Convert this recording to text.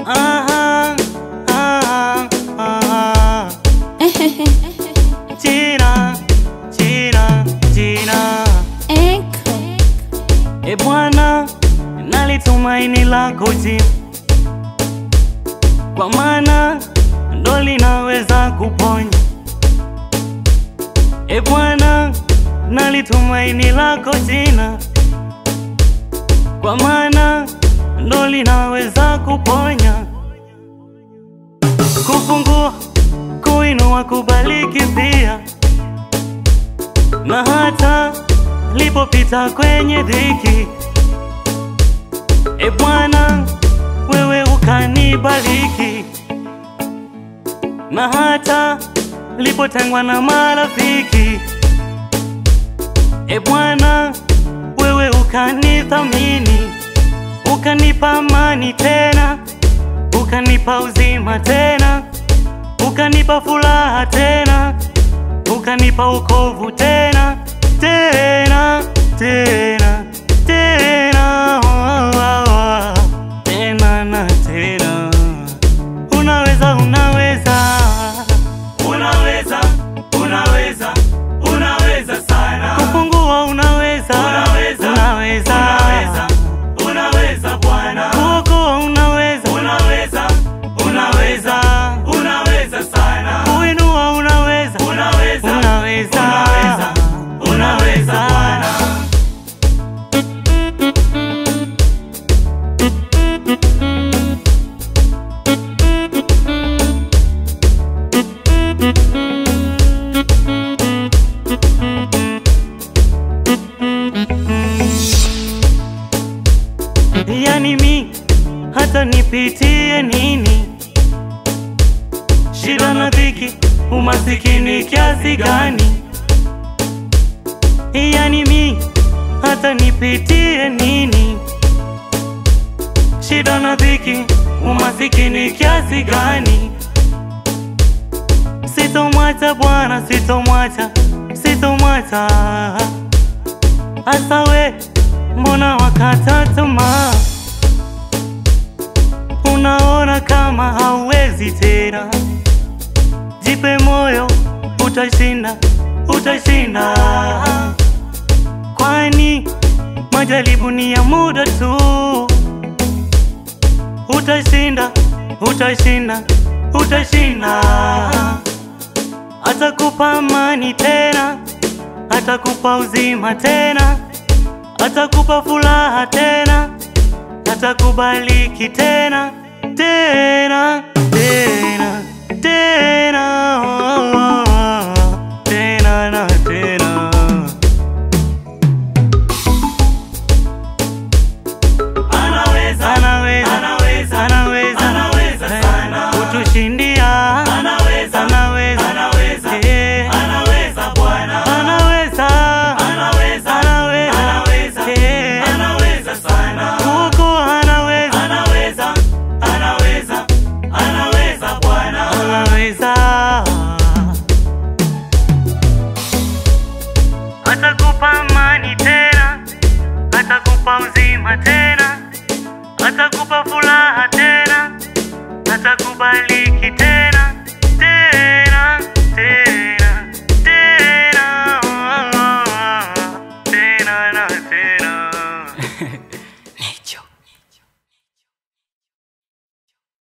Aha, aha, aha. Jina, jina, jina. E Bwana, nalitumaini lako jina, kwa maana ndo linaweza kuponya. E Bwana, nalitumaini lako jina, kwa maana ndo linaweza kuponya, kufungua, kuinua, kubariki pia, na hata lipopita kwenye dhiki. E Bwana, wewe ukanibariki, na hata lipotengwa na marafiki. E Bwana, wewe ukanithamini, ukanipa amani tena, ukanipa uzima tena, ukanipa furaha tena, ukanipa wokovu tena, tena, tena, tena, tena na tena. Unaweza, unaweza, unaweza, unaweza, unaweza sana. Kufungua unaweza, unaweza, unaweza, unaweza, unaweza Bwana. Kuokoa unaweza, unaweza, unaweza, unaweza sana. Kuinua unaweza, unaweza, unaweza, unaweza, unaweza Bwana. Yani mi hata nipitie nini, shida na dhiki, umasikini kiasi gani. Yani mi hata nipitie nini, shida na dhiki, umasikini kiasi gani. Sitomwacha Bwana, sitomwacha, sitomwacha. Asa we, mbona wakata tamaa? Unaona kama hauwezi tena, jipe moyo, utashinda, utashinda. Kwani majaribu ni ya muda tu, utashinda, utashinda, utashinda. Atakupa amani tena, atakupa uzima tena, atakupa furaha tena, atakubariki tena, tena, tena, tena, tena na tena. Anaweza, anaweza, anaweza, anaweza, anaweza sana kutushindia. Anaweza, anaweza, anaweza, anaweza Bwana. Anaweza, anaweza, anaweza, anaweza, anaweza sana kuokoa. Anaweza, anaweza, anaweza, anaweza Bwana. Anaweza, atakupa amani tena, atakupa uzima tena, atakupa furaha tena, atakubariki.